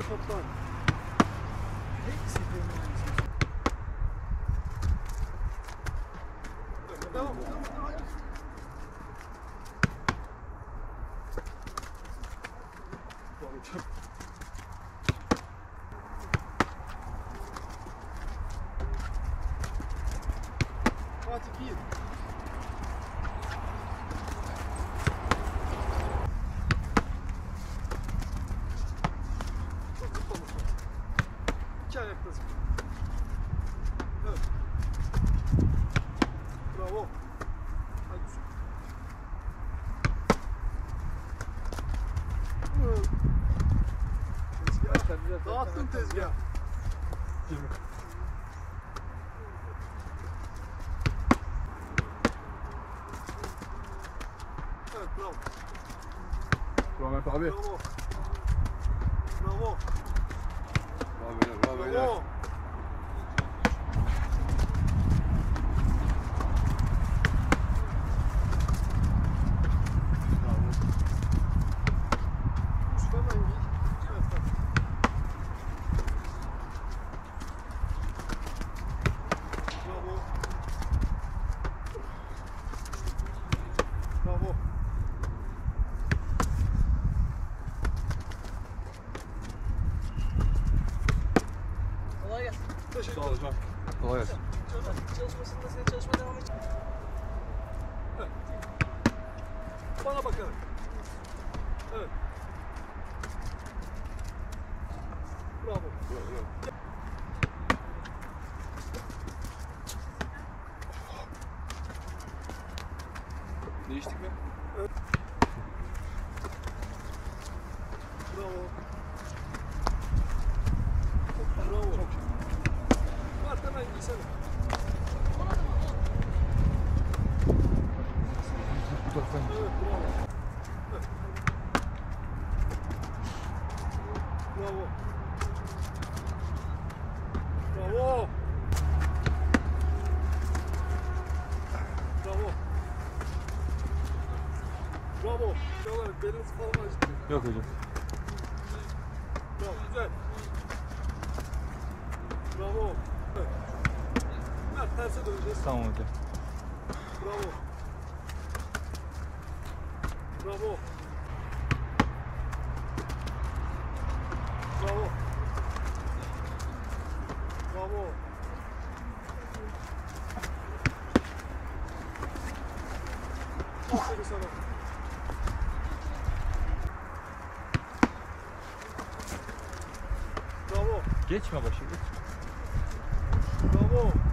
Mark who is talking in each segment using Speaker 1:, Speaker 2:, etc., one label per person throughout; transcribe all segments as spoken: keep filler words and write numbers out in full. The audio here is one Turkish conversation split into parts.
Speaker 1: toplan. Hepsi benim. Devam, devam, devam. Fatih iyi. İki ayaktasın. Evet. Bravo. Hadi. Tezgah. Dağıttın tezgah. Evet, bravo.
Speaker 2: Bravo Mert abi.
Speaker 1: Bravo. Bravo.
Speaker 2: Bravo beyler, bravo beyler.
Speaker 1: Bravo. Hemen giy. Evet, bak. Bravo. Bravo.
Speaker 3: Kolay gelsin.
Speaker 1: Teşekkür
Speaker 2: Sağ ol
Speaker 1: ederim.
Speaker 2: hocam. Kolay gelsin.
Speaker 3: Çalışmasında senin çalışma devam edecek.
Speaker 1: Evet. Bana bakarak. Evet. Bravo.
Speaker 2: Bravo. Değiştik mi?
Speaker 1: Evet. Bravo. Bravo.
Speaker 2: Çok iyi.
Speaker 1: Mert hemen giysene.
Speaker 2: Bu taraftan.
Speaker 1: Evet, bravo. Evet. Bravo. Bravo. Bravo. Bravo. Şöyle belinizi falan acıtmayın.
Speaker 2: Yok hocam.
Speaker 1: Bravo, güzel. Bravo. Evet. Mert terse döneceğiz.
Speaker 2: Tamam hocam.
Speaker 1: Bravo. Bravo. Bravo. Bravo. Aferin sana. Bravo.
Speaker 2: Geçme başı geç.
Speaker 1: Bravo.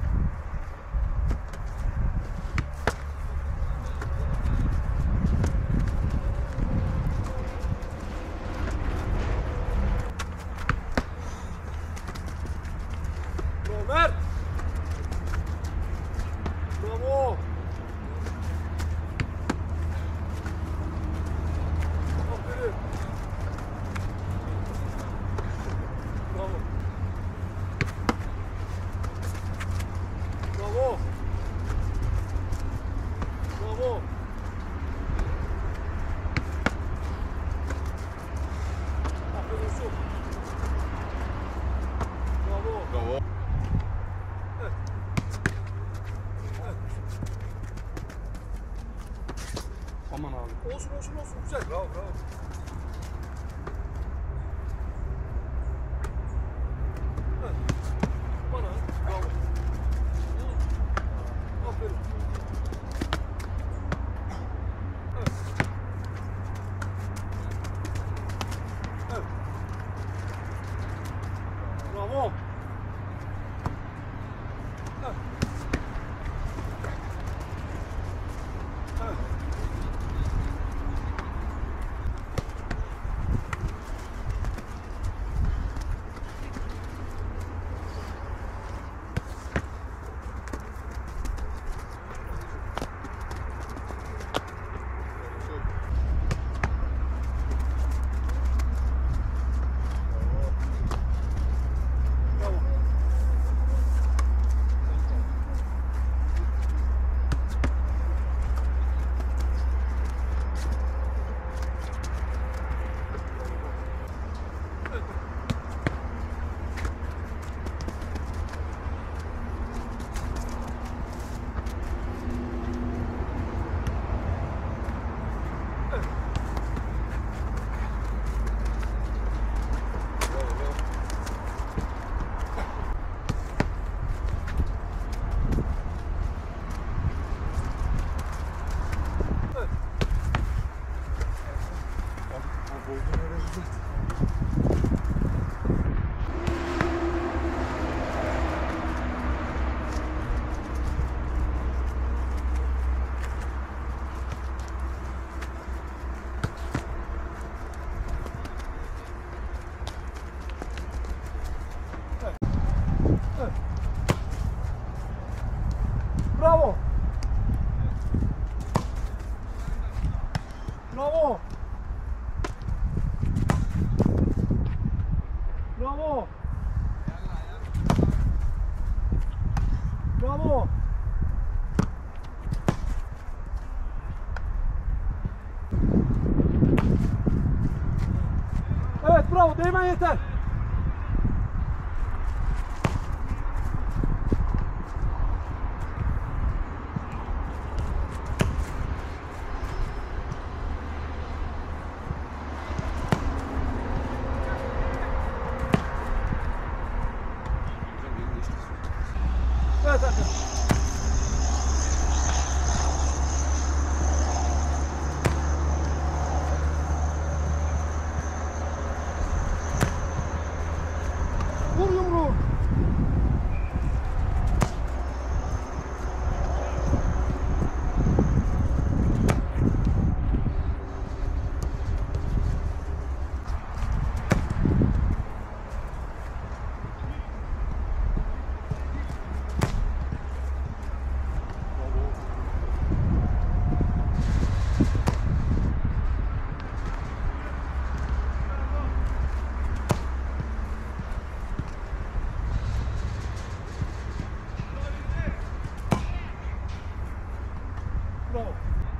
Speaker 1: Bravo Mert. Bravo. Aferin. Bravo. Bravo. Bravo. Aferin Yusuf. Bravo.
Speaker 2: Bravo.
Speaker 1: Evet. Evet.
Speaker 2: Aman abi.
Speaker 1: Olsun olsun olsun. Güzel. Bravo bravo. Evet. Bana. Bravo. Aferin. Evet. Evet. Bravo. Bravo. Bravo. Bravo. Bravo. Evet, bravo. Değmen yeter. Evet arkadaşlar. Vur yumruğu. Bravo.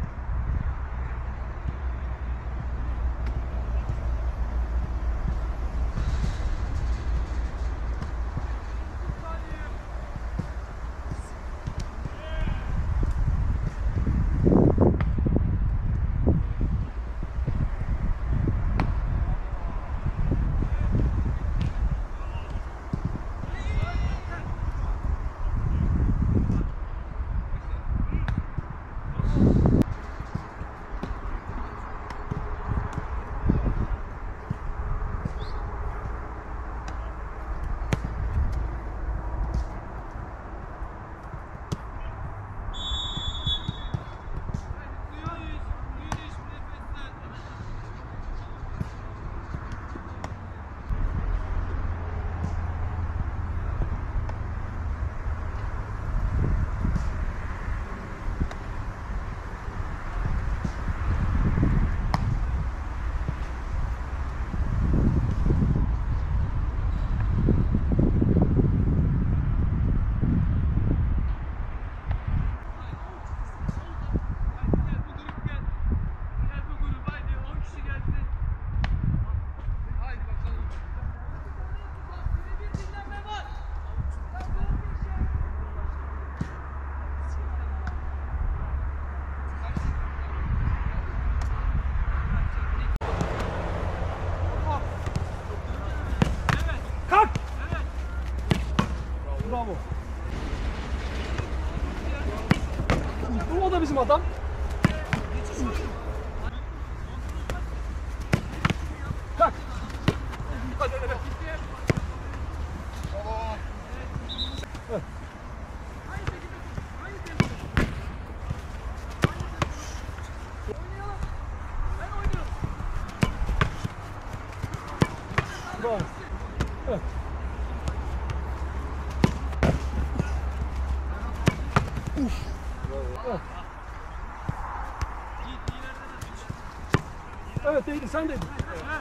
Speaker 1: Kalk. Bravo. Bu o da bizim adam. Kalk. Hadi hadi. Evet. Bravo. Evet. Uf. Evet. Evet değdi, sen değdin.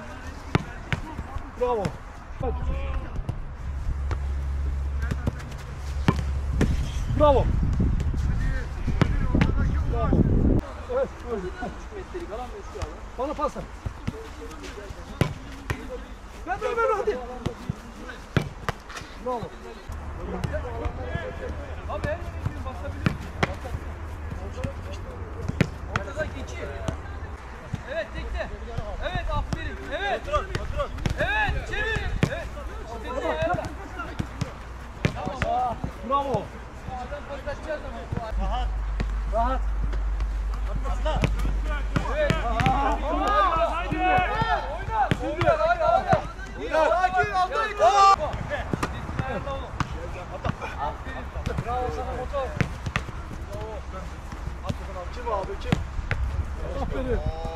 Speaker 1: Bravo. Hadi. Bravo. Bravo. Evet. Bana pas ver. Ver ver ver hadi. Bravo.
Speaker 3: Abi her yere gidiyor, basabilir. Ortada geçiyor. Evet tekte. Evet aferin. Evet.
Speaker 1: Patron, patron.
Speaker 3: Evet çevir. Evet. Aferin ayarla. Tamam.
Speaker 1: Bravo.
Speaker 3: Adam paslaşacağız ama.
Speaker 1: Rahat.
Speaker 3: Rahat.
Speaker 1: Atlasla.
Speaker 3: Evet.
Speaker 1: Aa,
Speaker 3: Oyna. Oyna.
Speaker 1: Şimdi. Aferin.